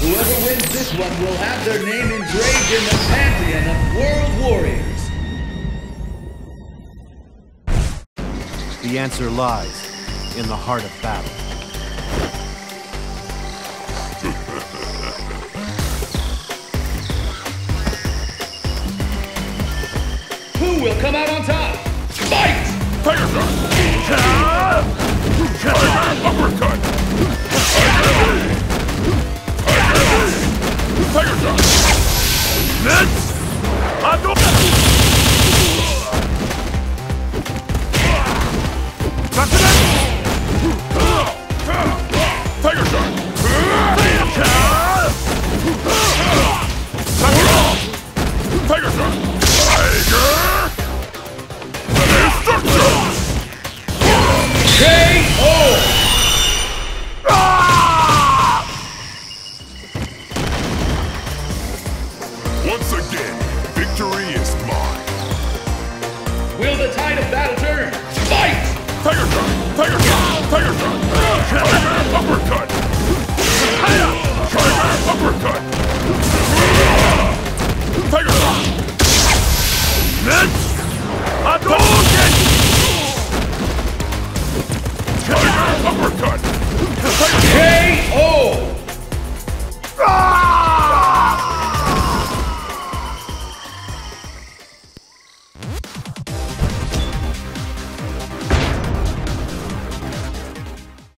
Whoever wins this one will have their name engraved in the pantheon of world warriors. The answer lies in the heart of battle. Who will come out on top? Fight! Tiger shot! Tiger uppercut! Tiger shot! Let's Tiger shot! Tiger shot! Tiger! Destruction! K.O. Once again, victory is mine. Will the tide of battle turn? Fight! Tiger shot! Tiger shot! Tiger shot! Tiger uppercut! Tiger uppercut! Tiger shot! Let's